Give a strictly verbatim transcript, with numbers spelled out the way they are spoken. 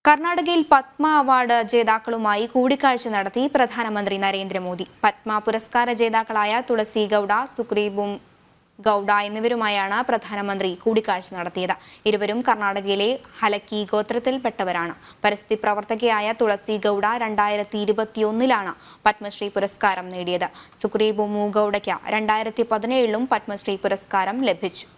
കർണാടകയിൽ പത്മ അവാർഡ് ജേതാക്കളുമായി കൂടിക്കാഴ്ച നടത്തി പ്രധാനമന്ത്രി നരേന്ദ്രമോദി. പത്മ പുരസ്കാര ജേതാക്കളായ തുളസി ഗൌഡ, സുഗ്രീബും ഗൌഡ എന്നിവരുമായാണ് പ്രധാനമന്ത്രി കൂടിക്കാഴ്ച നടത്തിയത്. ഇരുവരും കർണാടകയിലെ ഹലക്കി ഗോത്രത്തിൽപ്പെട്ടവരാണ്. പരിസ്ഥിതി പ്രവർത്തകയായ തുളസി ഗൌഡ രണ്ടായിരത്തി ഇരുപത്തിയൊന്നിലാണ് പത്മശ്രീ പുരസ്കാരം നേടിയത്. സുഗ്രീബു ഗൌഡയ്ക്ക് രണ്ടായിരത്തി പതിനേഴിലും പത്മശ്രീ പുരസ്കാരം ലഭിച്ചു.